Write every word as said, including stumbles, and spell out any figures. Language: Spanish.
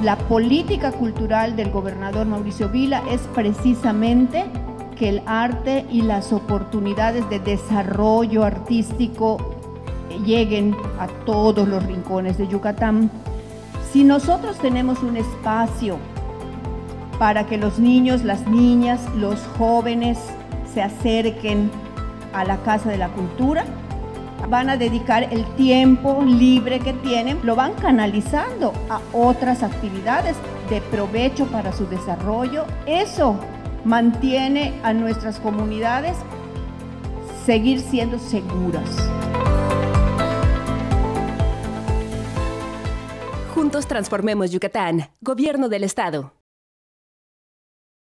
La política cultural del gobernador Mauricio Vila es precisamente que el arte y las oportunidades de desarrollo artístico lleguen a todos los rincones de Yucatán. Si nosotros tenemos un espacio para que los niños, las niñas, los jóvenes se acerquen a la Casa de la Cultura, van a dedicar el tiempo libre que tienen, lo van canalizando a otras actividades de provecho para su desarrollo. Eso mantiene a nuestras comunidades seguir siendo seguras. Juntos transformemos Yucatán. Gobierno del Estado.